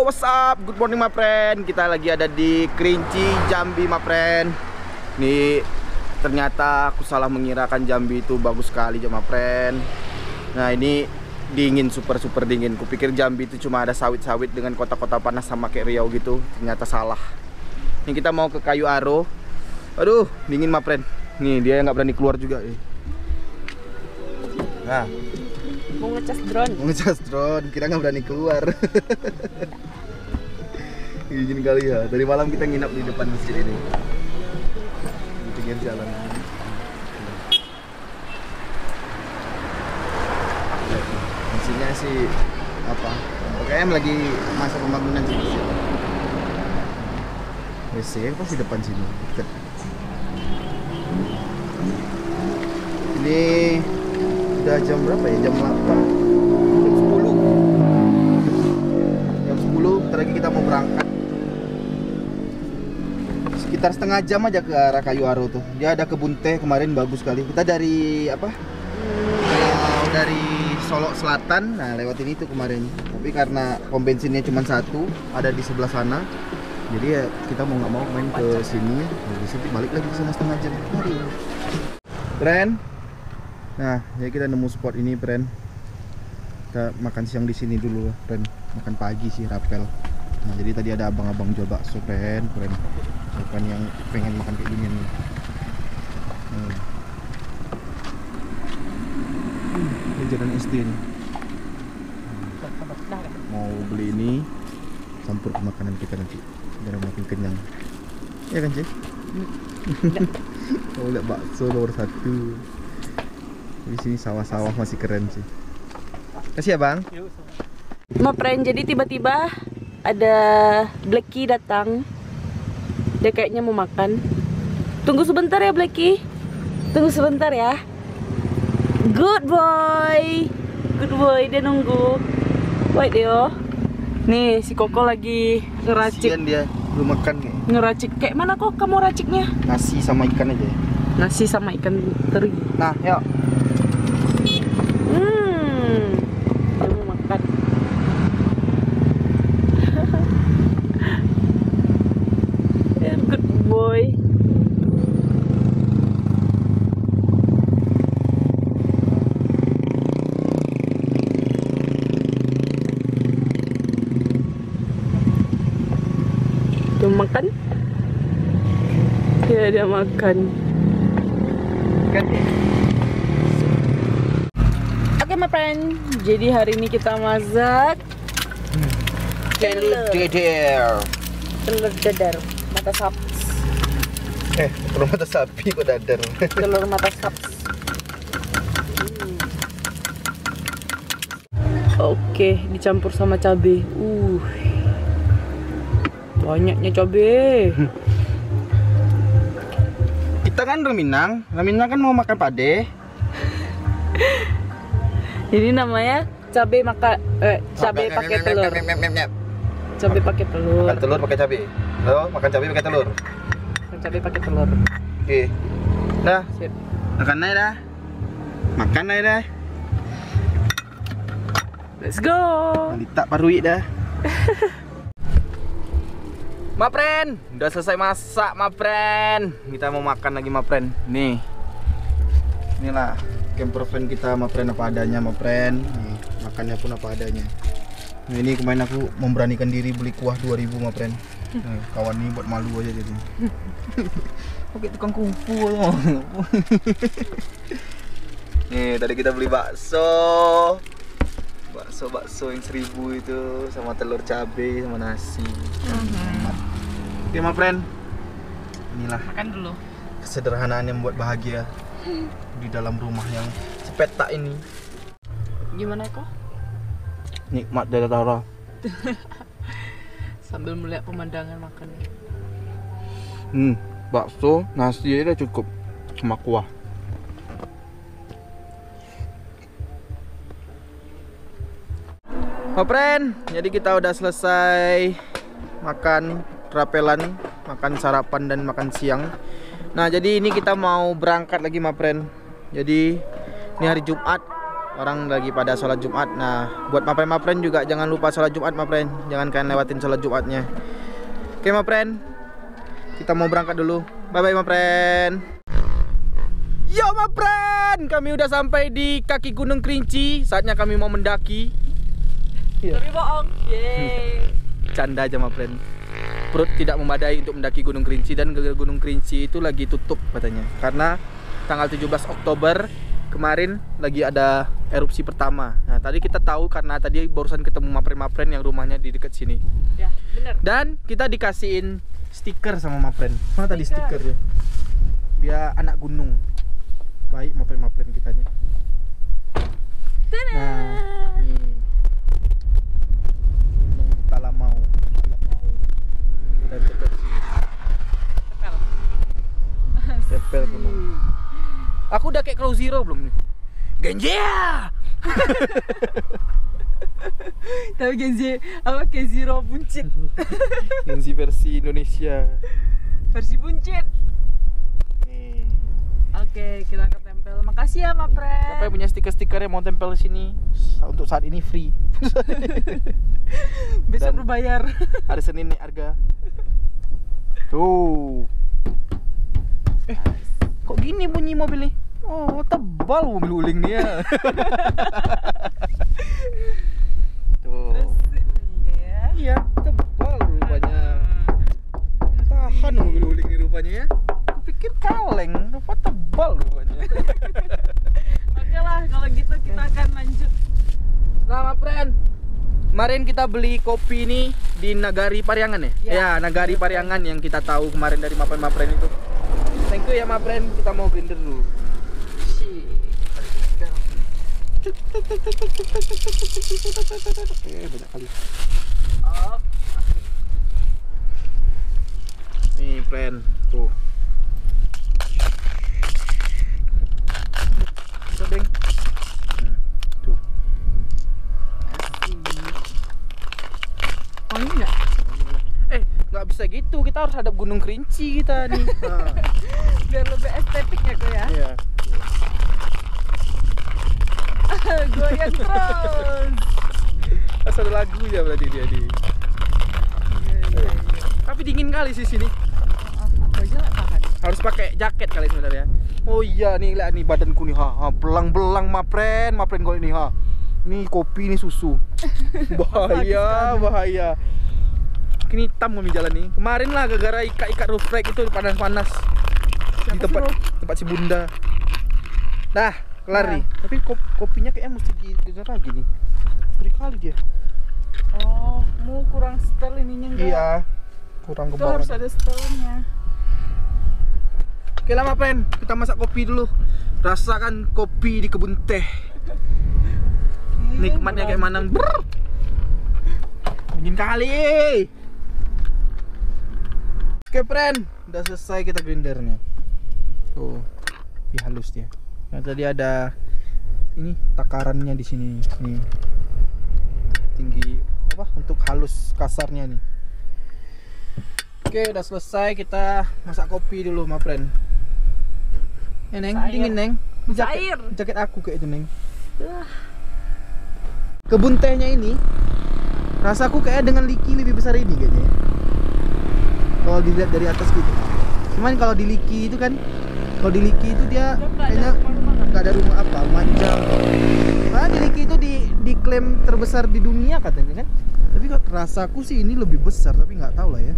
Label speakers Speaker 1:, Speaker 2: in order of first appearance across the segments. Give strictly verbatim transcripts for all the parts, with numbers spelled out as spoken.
Speaker 1: what's up? Good morning my friend. Kita lagi ada di Kerinci, Jambi my friend. Nih, ternyata aku salah mengirakan Jambi itu bagus sekali my friend. Nah, ini dingin, super-super dingin. Kupikir Jambi itu cuma ada sawit-sawit dengan kota-kota panas sama kayak Riau gitu. Ternyata salah. Ini kita mau ke Kayu Aro. Aduh, dingin my friend. Nih, dia nggak berani keluar juga. Nah,
Speaker 2: mau ngecas drone.
Speaker 1: Mau ngecas drone, kira nggak berani keluar. Izin kali ya. Dari malam kita nginap di depan masjid ini. Di pinggir jalan. Masjidnya sih apa? Kayaknya lagi masa pembangunan sih. W C pasti depan sini. Ini udah jam berapa ya? Jam delapan, jam sepuluh. Jam sepuluh, bentar lagi kita mau berangkat. Sekitar setengah jam aja ke arah Kayu Aro tuh. Dia ada kebun teh kemarin, bagus sekali. Kita dari apa? Kalau dari Solo Selatan, nah lewat ini tuh kemarin. Tapi karena pom bensinnya cuma satu, ada di sebelah sana. Jadi ya kita mau nggak mau main ke sini. Habis itu balik lagi ke sana setengah jam. Mari. Friend. Nah, jadi kita nemu spot ini, friend. Kita makan siang di sini dulu, friend. Makan pagi sih, rapel. Nah, jadi tadi ada abang-abang jual bakso, friend, friend. Bukan yang pengen makan kayak gini nih. Hmm. Ini jalan S D nih. Mau beli ini, campur ke makanan kita nanti. Biar makin kenyang. Ya kan, Cik? Mau lihat bakso nomor satu. Di sini sawah-sawah masih keren sih. Kasih ya bang.
Speaker 2: Ma friend, jadi tiba-tiba ada Blacky datang. Dia kayaknya mau makan. Tunggu sebentar ya Blacky. Tunggu sebentar ya. Good boy. Good boy, dia nunggu. Wait Deo. Nih si Koko lagi ngeracik.
Speaker 1: Kasian dia belum makan kayak.
Speaker 2: Ngeracik kayak mana kok kamu raciknya?
Speaker 1: Nasi sama ikan aja ya.
Speaker 2: Nasi sama ikan teri.
Speaker 1: Nah, yuk.
Speaker 2: Hmm, dia mau makan. Good boy. Dia makan? Ya, dia makan.
Speaker 1: Kan?
Speaker 2: Oke my friend, jadi hari ini kita masak
Speaker 1: Telur dadar.
Speaker 2: telur dadar mata sapi.
Speaker 1: Eh, telur mata sapi kok dadar.
Speaker 2: Telur mata sapi. Hmm. Oke, dicampur sama cabai. Uh, banyaknya cabai.
Speaker 1: Kita kan orang Minang, orang Minang kan mau makan pade.
Speaker 2: Jadi namanya cabai maka eh, cabai pakai telur. Cabai pakai telur.
Speaker 1: Makan telur pakai cabai. Halo, makan cabai pakai telur.
Speaker 2: Cabai pakai telur.
Speaker 1: Oke. Dah,
Speaker 2: Sip.
Speaker 1: makan aja dah. Makan aja dah.
Speaker 2: Let's go.
Speaker 1: Malita parui dah. Ma friend, udah selesai masak ma friend. Kita mau makan lagi ma friend. Nih. Inilah camper van kita ma friend, apa adanya ma friend. Nih, makannya pun apa adanya. Nah, ini kemarin aku memberanikan diri beli kuah dua ribu ma friend. Nih, kawan ini buat malu aja jadi. Oke, tukang kungfu loh. Nih, tadi kita beli bakso. Bakso-bakso yang seribu itu sama telur cabai sama nasi. Mm-hmm. Oke my friend, inilah
Speaker 2: Makan dulu.
Speaker 1: kesederhanaan yang membuat bahagia di dalam rumah yang sepetak ini.
Speaker 2: Gimana kok?
Speaker 1: Nikmat dari Tara.
Speaker 2: Sambil melihat pemandangan makan.
Speaker 1: Hmm, bakso, nasi aja cukup sama kuah. My friend, jadi kita udah selesai makan rapelan, makan sarapan dan makan siang. Nah, jadi ini kita mau berangkat lagi my friend. Jadi ini hari Jumat, orang lagi pada sholat Jumat. Nah, buat mapren-mapren juga jangan lupa sholat Jumat mapren. Jangan kalian lewatin sholat Jumatnya. Oke mapren, kita mau berangkat dulu. Bye bye mapren. Yo mapren, kami udah sampai di kaki Gunung Kerinci. Saatnya kami mau mendaki.
Speaker 2: Tapi bohong. Yeay.
Speaker 1: Canda aja mapren. Perut tidak memadai untuk mendaki Gunung Kerinci, dan Gunung Kerinci itu lagi tutup katanya karena tanggal tujuh belas Oktober kemarin lagi ada erupsi pertama. Nah, tadi kita tahu karena tadi barusan ketemu mapren-mapren yang rumahnya di dekat sini.
Speaker 2: Ya, bener.
Speaker 1: Dan kita dikasihin stiker sama mapren. Mana tadi stikernya? Dia anak gunung. Baik mapren-mapren kita nih. Nah, nih. Gunung Talamau. Talamau. Dan dekat sini. Tepel gunung. Aku udah kayak Crow Zero belum nih? Genjia!
Speaker 2: Tapi Genji apa kayak Zero buncit.
Speaker 1: Genji versi Indonesia.
Speaker 2: Versi buncit.
Speaker 1: Nih.
Speaker 2: Oke, kita ketempel. Makasih ya, Mapren.
Speaker 1: Siapa yang punya stiker-stiker yang mau tempel di sini? Untuk saat ini free.
Speaker 2: Besok
Speaker 1: Dan
Speaker 2: berbayar.
Speaker 1: hari Senin naik harga. Tuh. Eh, kok gini bunyi mobil nih? Oh, tebal mobil uling nih ya. Tuh.
Speaker 2: Terus bunyinya ya.
Speaker 1: Iya, tebal rupanya. Tahan mobil uling nih rupanya ya. Kupikir kaleng, rupa tebal rupanya.
Speaker 2: Oke lah, kalau gitu kita akan lanjut.
Speaker 1: Nah, Mapren, kemarin kita beli kopi ini di Nagari Pariangan ya?
Speaker 2: Ya,
Speaker 1: Ya, Nagari Pariangan yang kita tahu kemarin dari Mapren-Mapren itu. Thank you ya Mapren, kita mau grinder dulu. Eh, banyak kali.
Speaker 2: Oh,
Speaker 1: Nih, Pren, tuh. Tuh, Beng. Hmm, tuh.
Speaker 2: oh ini enggak?
Speaker 1: Eh, nggak bisa gitu. Kita harus hadap Gunung Kerinci kita nih. Nah.
Speaker 2: Biar lebih estetik ya, kok ya.
Speaker 1: Iya.
Speaker 2: Goyang terus.
Speaker 1: Asal ada lagu ya berarti dia di.
Speaker 2: Iya, iya, iya.
Speaker 1: Tapi dingin kali sih sini.
Speaker 2: Ah, aku aja nggak tahan.
Speaker 1: Harus pakai jaket kali sebenarnya. Oh iya nih, lihat nih badanku nih, ha, ha belang-belang Mapren, Mapren kau ini ha. Ini kopi, ini susu. Bahaya, bahaya. Kini hitam kami jalan nih. Kemarin lah gara-gara ikat-ikat roof rack itu panas-panas di tempat tempat si Bunda. Nah, kelar
Speaker 2: Nah.
Speaker 1: nih. Tapi kop, kopinya kayaknya mesti digeser lagi nih. Beri kali dia.
Speaker 2: Oh, mau kurang setel ininya enggak?
Speaker 1: Iya. Kurang ke
Speaker 2: Itu
Speaker 1: bawah.
Speaker 2: harus ada setelnya.
Speaker 1: Oke lah Mapren, kita masak kopi dulu. Rasakan kopi di kebun teh. Nikmatnya kayak mana? Brrr. Dingin kali. Oke Pren, udah selesai kita grindernya. Tuh, di halus dia. Nah tadi ada ini takarannya di sini nih. Tinggi apa untuk halus kasarnya nih. Oke, udah selesai, kita masak kopi dulu Mapren. Ya Neng,
Speaker 2: Masak
Speaker 1: dingin
Speaker 2: air.
Speaker 1: Neng. Ini
Speaker 2: Masak
Speaker 1: jaket,
Speaker 2: air.
Speaker 1: jaket aku kayak itu Neng.
Speaker 2: Ah,
Speaker 1: Kebun tehnya ini rasaku kayak dengan liki lebih besar ini kayaknya ya. Kalau dilihat dari atas gitu. Cuman kalau di liki itu kan, kalau di liki itu dia
Speaker 2: Dia nggak ada
Speaker 1: kayaknya
Speaker 2: rumah-rumah kan?
Speaker 1: nggak ada rumah apa, manjang. Nah di liki itu di diklaim terbesar di dunia katanya kan. Tapi kok rasaku sih ini lebih besar, tapi nggak tahu lah ya.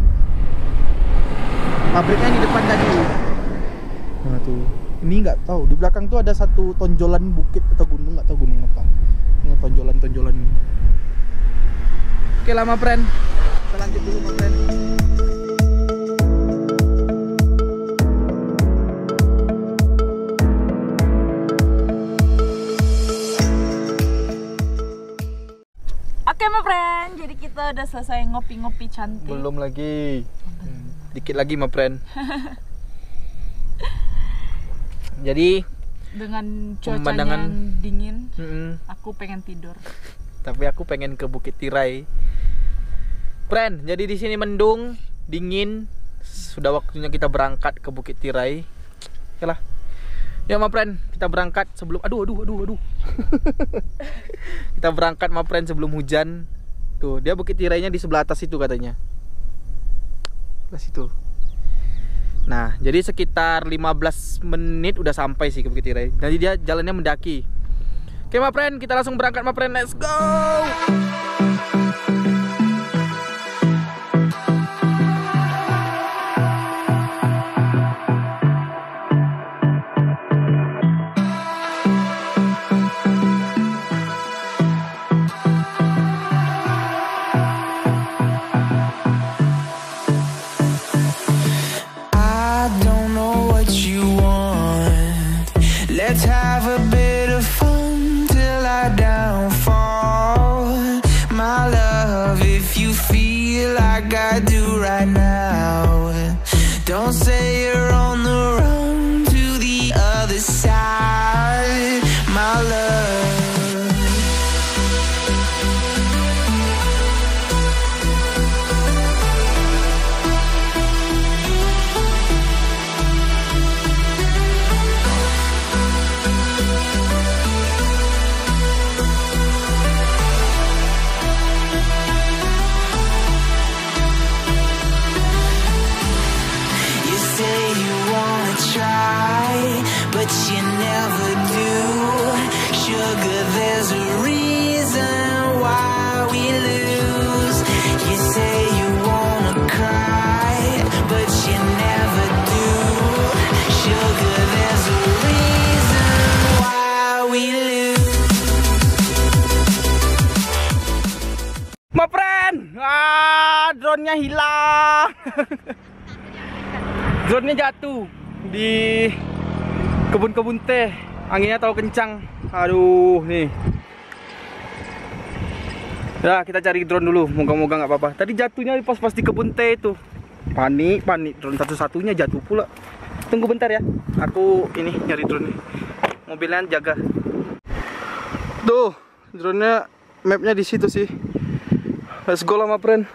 Speaker 1: Pabriknya di depan tadi. Nah tuh, ini nggak tahu. Di belakang tuh ada satu tonjolan bukit atau gunung, nggak tahu gunung apa. Ini tonjolan-tonjolan ini. Oke lah Mapren, kita lanjut dulu Mapren.
Speaker 2: Oke, Mapren. Jadi kita udah selesai ngopi-ngopi cantik.
Speaker 1: Belum lagi. Hmm, Dikit lagi Mapren. Jadi
Speaker 2: Dengan cuacanya
Speaker 1: Pemandangan.
Speaker 2: yang dingin,
Speaker 1: mm-mm,
Speaker 2: aku pengen tidur.
Speaker 1: tapi aku pengen ke Bukit Tirai. Pren, jadi di sini mendung, dingin. Sudah waktunya kita berangkat ke Bukit Tirai. Oke lah.
Speaker 3: Ya my friend, kita berangkat sebelum aduh aduh aduh aduh. Kita berangkat my friend sebelum hujan. Tuh, dia Bukit Tirainya di sebelah atas itu katanya. Sebelah situ. Nah, jadi sekitar lima belas menit udah sampai sih ke Bukit Tirai. Jadi dia jalannya mendaki. Oke my friend, kita langsung berangkat my friend. Let's go.
Speaker 4: Let's have a bit of fun till I downfall. My love, if you feel like I do right now, don't say you're on the run to the other side, my love. But you never do. Sugar, there's a reason why we lose. You say you wanna cry, but you never do. Sugar, there's a reason why we lose.
Speaker 3: My friend, ah, drone-nya hilang. Drone-nya jatuh di kebun-kebun teh, anginnya terlalu kencang. Aduh, nih. Ya, kita cari drone dulu. Moga-moga nggak apa-apa. Tadi jatuhnya pas-pas di kebun teh itu. Panik, panik. Drone satu-satunya jatuh pula. Tunggu bentar ya. Aku ini nyari drone nih. Mobilnya jaga. Tuh, drone-nya map-nya di situ sih. Let's go lah, my friend.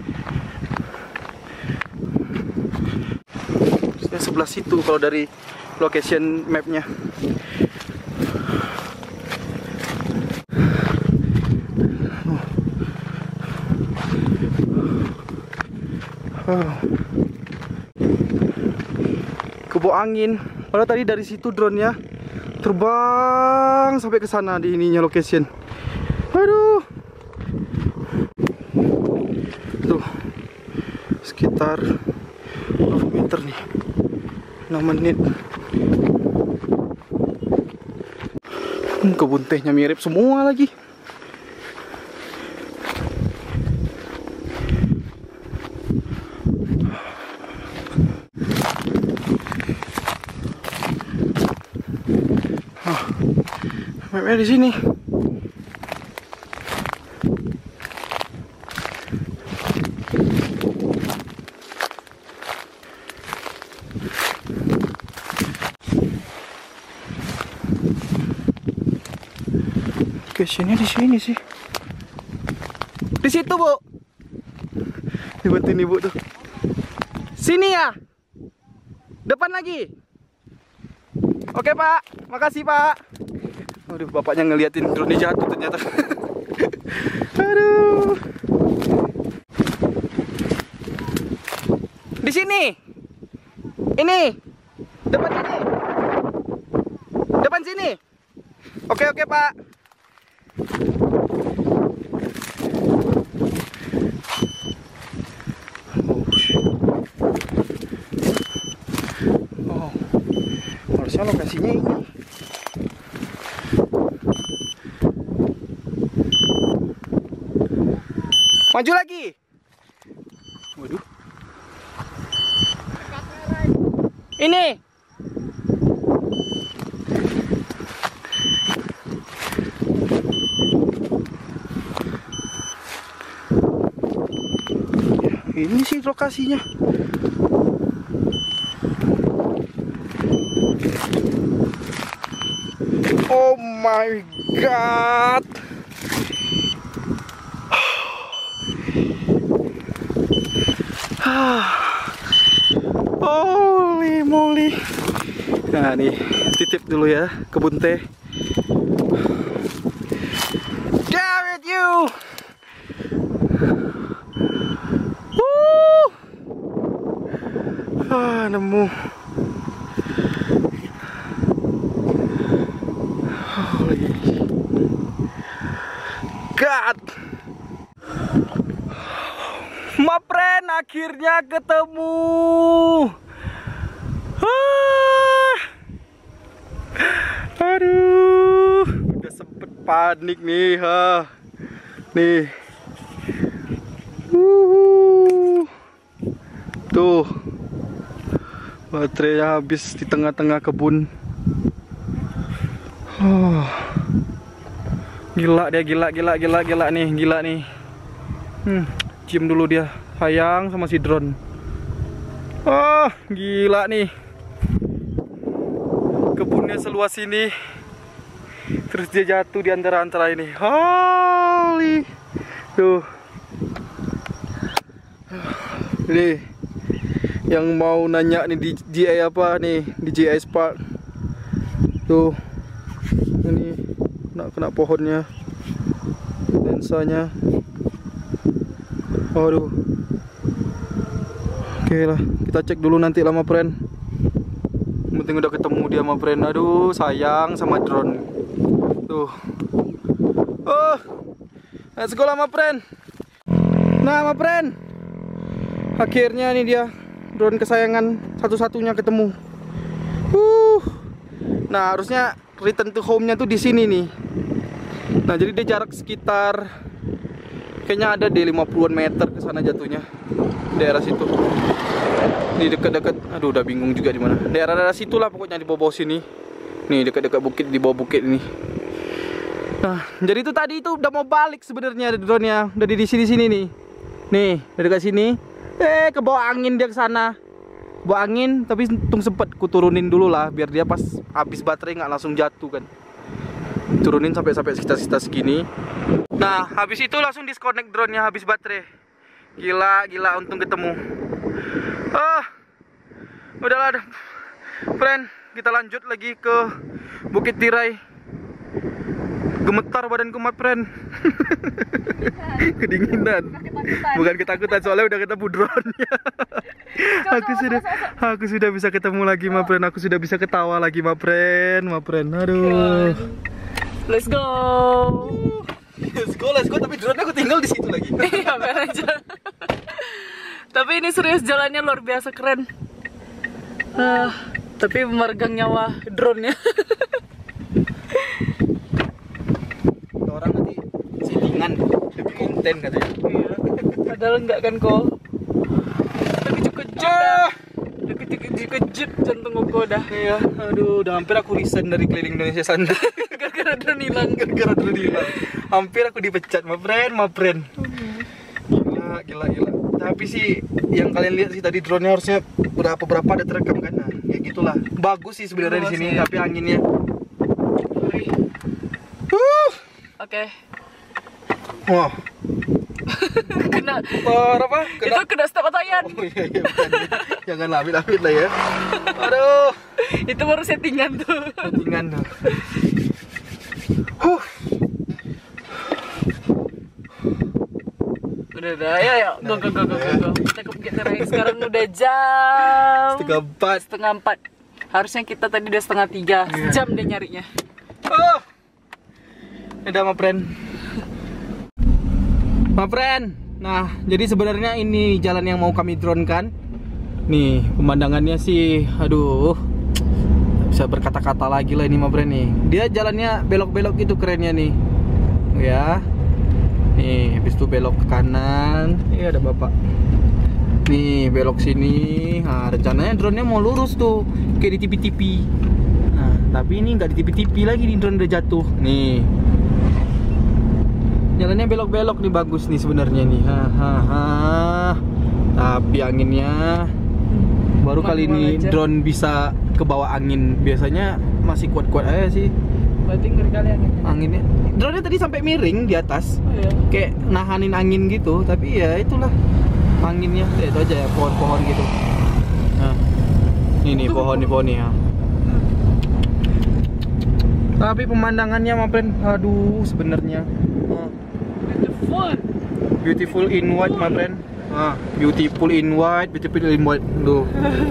Speaker 3: Sebelah situ kalau dari location mapnya. Oh. Kebawa angin. Padahal tadi dari situ drone-nya terbang sampai ke sana di ininya location. Aduh. Tuh. Sekitar berapa meter nih? enam menit. Hmm, kebun tehnya mirip semua lagi. Ah, mapnya di sini. Location-nya di sini sih. Di situ, Bu. Dibantuin Ibu tuh. Sini ya. Depan lagi. Oke, Pak. Makasih, Pak. Aduh, bapaknya ngeliatin drone jatuh ternyata. Aduh. Di sini. Ini. Depan sini. Depan sini. Oke, oke, Pak. Oh, harusnya lokasinya ini. Maju lagi. Waduh. Ini. Ini sih lokasinya. Oh my god. Holy moly. Nah nih, titip dulu ya kebun teh. Damn it you! Woo! Ah, nemu. Holy God! Mapren akhirnya ketemu. Ah. Aduh, udah sempet panik nih, ha. Nih. Uhuh. Tuh. Baterainya habis di tengah-tengah kebun. Oh. Gila dia, gila, gila, gila, gila nih, gila nih. Hmm, cium dulu dia, sayang sama si drone. Oh, gila nih. Kebunnya seluas ini, terus dia jatuh di antara-antara ini. Holy. Tuh. Ini yang mau nanya nih di G I apa nih, di G I Spark. Tuh. Ini kena kena pohonnya. Lensanya. Aduh. Oke lah, kita cek dulu nanti lama friend. Penting udah ketemu dia sama friend. Aduh, sayang sama drone. Tuh. Oh. Let's go lama friend. Nah, sama friend. Akhirnya nih dia drone kesayangan satu-satunya ketemu. Uh. Nah, harusnya return to home-nya tuh di sini nih. Nah, jadi dia jarak sekitar kayaknya ada di lima puluhan meter ke sana jatuhnya. Daerah situ. Di dekat-dekat, aduh udah bingung juga di mana. Daerah-daerah situlah pokoknya di bawah sini. Nih dekat-dekat bukit, di bawah bukit ini. Nah, jadi itu tadi itu udah mau balik sebenarnya drone-nya. Udah di sini-sini nih. Nih, dari dekat sini. Eh, ke bawah angin dia ke sana. Bawa angin, tapi untung sempet ku turunin dulu lah biar dia pas habis baterai nggak langsung jatuh kan. Turunin sampai sampai sekitar-sekitar segini. Nah, habis itu langsung disconnect drone-nya habis baterai. Gila, gila untung ketemu. Ah, udahlah, friend, kita lanjut lagi ke Bukit Tirai. Gemetar badanku, my friend. Kedinginan. Bukan ketakutan, soalnya udah ketemu drone-nya. Aku sudah, aku sudah bisa ketemu lagi, my friend. Aku sudah bisa ketawa lagi, my friend, my friend. Aduh.
Speaker 2: Let's go.
Speaker 3: Let's go, let's go. Tapi drone-nya aku tinggal di situ lagi.
Speaker 2: Iya, biar aja. Tapi ini serius jalannya luar biasa keren. Uh, tapi meregang nyawa drone-nya.
Speaker 3: Orang nanti settingan lebih konten katanya.
Speaker 2: Iya. Padahal enggak kan kok. Tapi cukup kejut dah. Dikejut jantung kok dah.
Speaker 3: Iya. Aduh, udah hampir aku resign dari keliling Indonesia sana.
Speaker 2: Gara-gara drone hilang.
Speaker 3: Gara-gara drone hilang. Hampir aku dipecat, my friend, my friend. Gila, gila, gila. Tapi sih yang kalian lihat sih tadi drone-nya harusnya berapa berapa ada terekam kan. Nah, kayak gitulah. Bagus sih sebenarnya di sini, tapi anginnya. Uh.
Speaker 2: Oke.
Speaker 3: Wah.
Speaker 2: Kena.
Speaker 3: Motor apa? Kena.
Speaker 2: Itu kena step atayan.
Speaker 3: Oh iya iya bukan. Jangan lamit-lamit lah ya. Aduh.
Speaker 2: Itu baru settingan tuh.
Speaker 3: Settingan tuh. Huh.
Speaker 2: Udah udah ya ya. Go go go go go. Kita ke Bukit Tirai sekarang udah jam
Speaker 3: Setengah empat.
Speaker 2: Setengah empat. Harusnya kita tadi udah setengah tiga. Sejam deh nyarinya.
Speaker 3: Oh. Udah, my friend. My friend. Nah, jadi sebenarnya ini jalan yang mau kami drone kan. Nih, pemandangannya sih aduh. Bisa berkata-kata lagi lah ini, my friend nih. Dia jalannya belok-belok gitu kerennya nih. Ya. Nih, habis itu belok ke kanan. Iya, ada Bapak. Nih, belok sini. Nah, rencananya drone-nya mau lurus tuh, kayak di T V-T V. Nah, tapi ini nggak di T V-T V lagi, nih drone udah jatuh. Nih. Jalannya belok-belok nih, bagus nih sebenarnya nih. Hahaha. Tapi anginnya baru kali ini drone bisa ke bawah angin. Biasanya masih kuat-kuat aja sih.
Speaker 2: Berarti ngeri kali anginnya.
Speaker 3: Anginnya. Drone-nya tadi sampai miring di atas.
Speaker 2: Oh, iya.
Speaker 3: Kayak nahanin angin gitu, tapi ya itulah anginnya. Ya, itu aja ya pohon-pohon gitu. Nah. Ini nih pohon nih pohon nih ya. Tapi pemandangannya my friend, aduh sebenarnya. Oh.
Speaker 2: Beautiful.
Speaker 3: Beautiful in white my friend. Ah, beautiful in white, beautiful in white. Duh.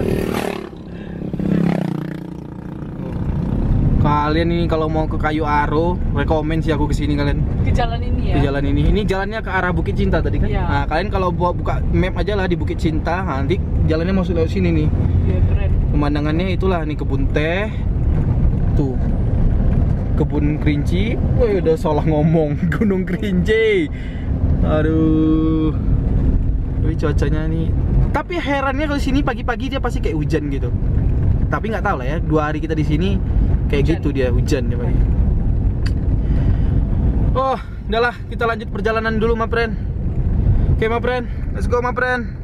Speaker 3: Kalian ini kalau mau ke Kayu Aro, rekomen sih aku kesini kalian.
Speaker 2: Ke jalan ini ya.
Speaker 3: Ke jalan ini. Ini jalannya ke arah Bukit Cinta tadi kan?
Speaker 2: Iya.
Speaker 3: Nah, kalian kalau buat buka map aja lah di Bukit Cinta, nanti jalannya masuk lewat sini nih.
Speaker 2: Iya, keren.
Speaker 3: Pemandangannya itulah nih kebun teh. Tuh. Kebun kerinci. Woi, udah salah ngomong. Gunung Kerinci. Aduh. Tapi cuacanya nih. Tapi herannya kalau sini pagi-pagi dia pasti kayak hujan gitu. Tapi nggak tahu lah ya, dua hari kita di sini kayak
Speaker 2: Hujan.
Speaker 3: gitu dia hujan ya Pak. Oh, udahlah kita lanjut perjalanan dulu my friend. Oke my friend, let's go my friend.